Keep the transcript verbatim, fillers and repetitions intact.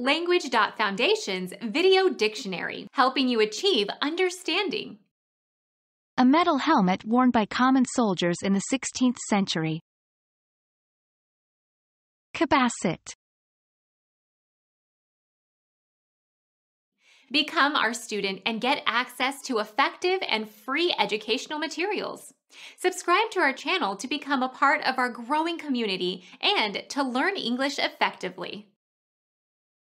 Language.Foundation's Video Dictionary, helping you achieve understanding. A metal helmet worn by common soldiers in the sixteenth century. Cabasset. Become our student and get access to effective and free educational materials. Subscribe to our channel to become a part of our growing community and to learn English effectively.